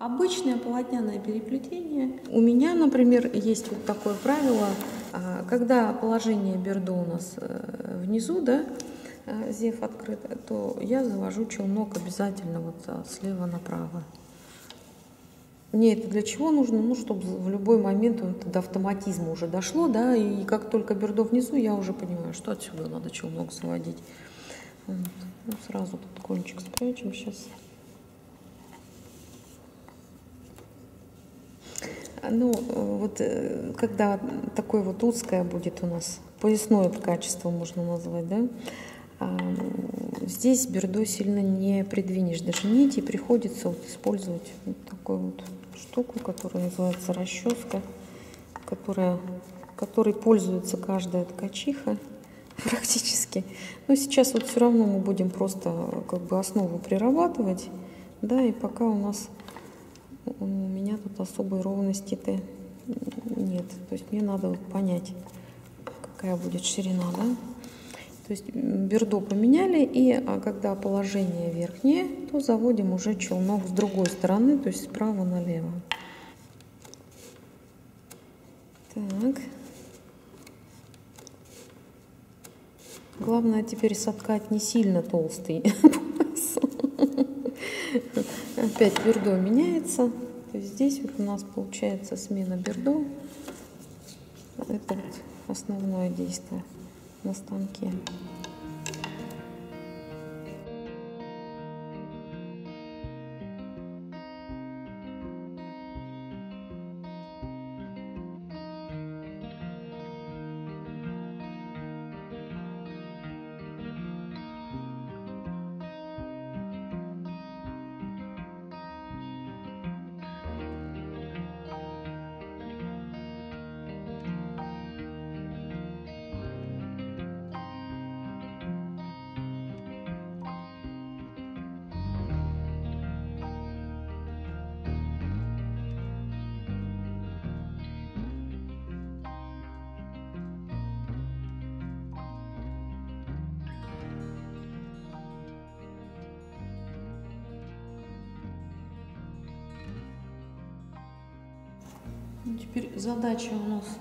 Обычное полотняное переплетение. У меня, например, есть вот такое правило, когда положение бердо у нас внизу, да, зев открыт, то я завожу челнок обязательно вот слева направо. Мне это для чего нужно? Ну, чтобы в любой момент вот до автоматизма уже дошло, да, и как только бердо внизу, я уже понимаю, что отсюда надо челнок заводить. Вот. Ну, сразу тут кончик спрячем сейчас. Ну, вот когда такое вот узкое будет у нас, поясное качество можно назвать, да, здесь бердо сильно не придвинешь даже нити, приходится вот использовать вот такую вот штуку, которая называется расческа, которой пользуется каждая ткачиха практически. Но сейчас вот все равно мы будем просто как бы основу прирабатывать, да, и пока у меня тут особой ровности-то нет. То есть мне надо вот понять, какая будет ширина, да. То есть бердо поменяли, и когда положение верхнее, то заводим уже челнок с другой стороны, то есть справа налево. Так. Главное теперь соткать не сильно толстый пояс. Опять бердо меняется. То есть здесь вот у нас получается смена бердо. Это вот основное действие на станке. Теперь задача у нас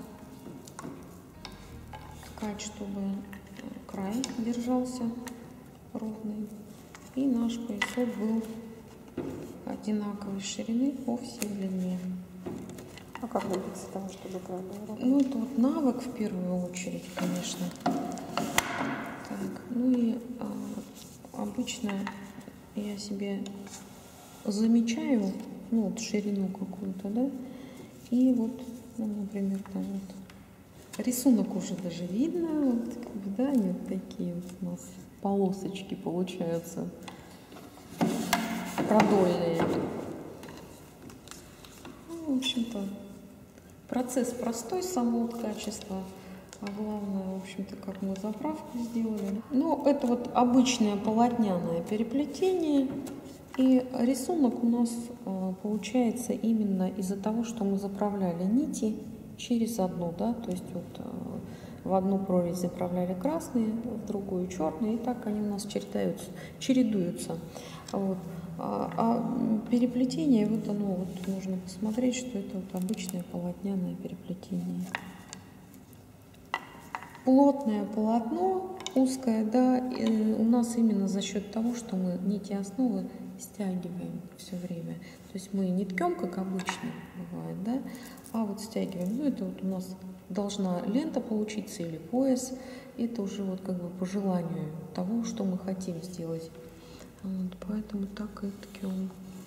ткать, чтобы край держался ровный и наш поясок был одинаковой ширины по всей длине. А как добиться того, чтобы край был ровный? Ну, это вот навык в первую очередь, конечно. Так, ну и обычно я себе замечаю, ну, вот ширину какую-то, да, и вот, ну, например, там вот рисунок уже даже видно, вот, как бы, да, они вот такие вот у нас полосочки получаются продольные. Ну, в общем-то, процесс простой, само качество, а главное, в общем-то, как мы заправку сделали. Но это вот обычное полотняное переплетение. И рисунок у нас получается именно из-за того, что мы заправляли нити через одну, да, то есть вот в одну прорезь заправляли красные, в другую черные, и так они у нас чередуются. Вот. А переплетение, вот оно, вот нужно посмотреть, что это вот обычное полотняное переплетение. Плотное полотно, узкое, да, у нас именно за счет того, что мы нити основы стягиваем все время. То есть мы не ткем, как обычно бывает, да, а вот стягиваем. Ну, это вот у нас должна лента получиться или пояс. Это уже вот как бы по желанию того, что мы хотим сделать. Вот, поэтому так и ткем.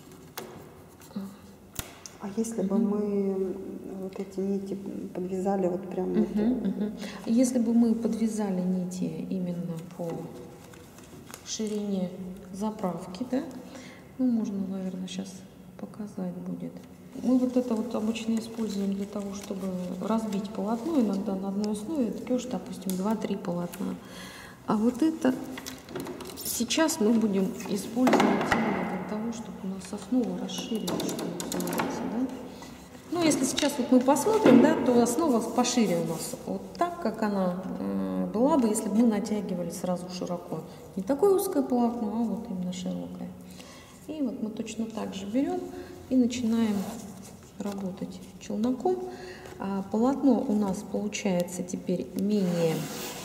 А если бы мы вот эти нити подвязали вот прямо... Если бы мы подвязали нити именно по ширине заправки, да, ну, можно, наверное, сейчас показать будет. Мы вот это вот обычно используем для того, чтобы разбить полотно. Иногда на одной основе ткешь, допустим, 2-3 полотна. А вот это сейчас мы будем использовать именно для того, чтобы у нас основа расширилась, что называется, да? Ну, если сейчас вот мы посмотрим, да, то основа пошире у нас вот так, как она была бы, если бы мы натягивали сразу широко. Не такое узкое полотно, а вот именно широкое. И вот мы точно так же берем и начинаем работать челноком. Полотно у нас получается теперь менее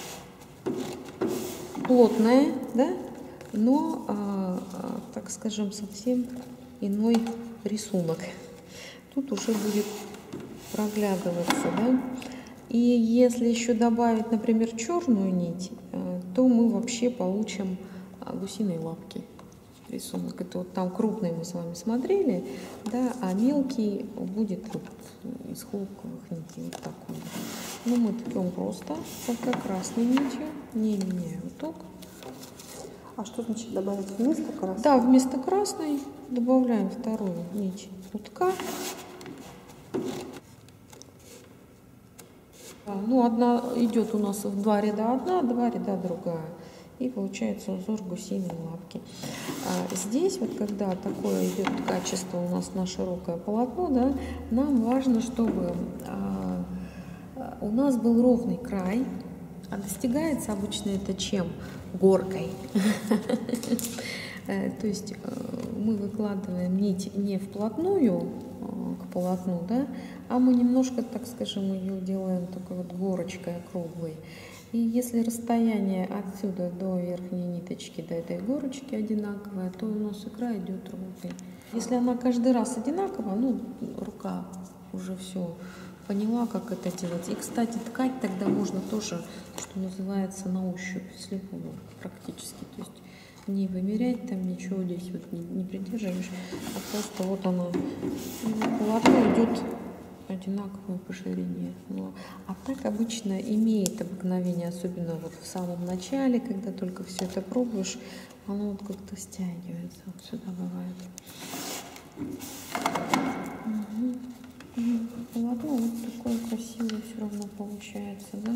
плотное, да? Но, так скажем, совсем иной рисунок. Тут уже будет проглядываться, да? И если еще добавить, например, черную нить, то мы вообще получим гусиные лапки. Рисунок. Это вот там крупный мы с вами смотрели, да, а мелкий будет вот из хлопковых нитей. Вот такой. Ну, мы ткем просто пока красной нитью, не меняя уток. А что значит добавить вместо красной? Да, вместо красной добавляем вторую нить утка. Ну, одна идет у нас в 2 ряда одна, 2 ряда другая. И получается узор гусиной лапки. Здесь вот когда такое идет качество у нас на широкое полотно, да, нам важно, чтобы у нас был ровный край. А достигается обычно это чем? Горкой. То есть мы выкладываем нить не вплотную к полотну, да, а мы немножко, так скажем, ее делаем такой вот горочкой округлой. И если расстояние отсюда до верхней ниточки, до этой горочки одинаковое, то у нас икра идет ровной. Если она каждый раз одинаковая, ну, рука уже все поняла, как это делать. И, кстати, ткать тогда можно тоже, что называется, на ощупь, слепую практически. То есть не вымерять там ничего здесь вот не придерживаешь, а просто вот она, полотно идет одинаковую по ширине. Ну, а так обычно имеет обыкновение, особенно вот в самом начале, когда только все это пробуешь, оно вот как-то стягивается. Вот сюда бывает. Полотно вот такое красивое все равно получается, да?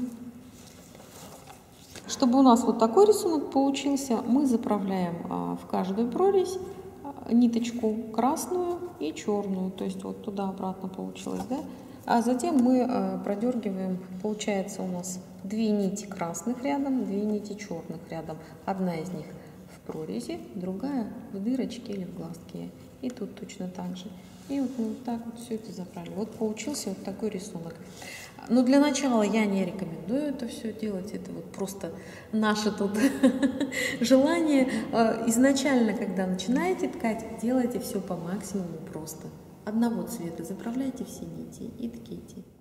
Чтобы у нас вот такой рисунок получился, мы заправляем в каждую прорезь ниточку красную и черную, то есть вот туда-обратно получилось, да? А затем мы продергиваем, получается у нас 2 нити красных рядом, 2 нити черных рядом. Одна из них в прорези, другая в дырочке или в глазке. И тут точно так же. И вот мы вот так вот все это заправили. Вот получился вот такой рисунок. Но для начала я не рекомендую это все делать. Это вот просто наше тут желание. Изначально, когда начинаете ткать, делайте все по максимуму просто. Одного цвета заправляйте все нити и тките.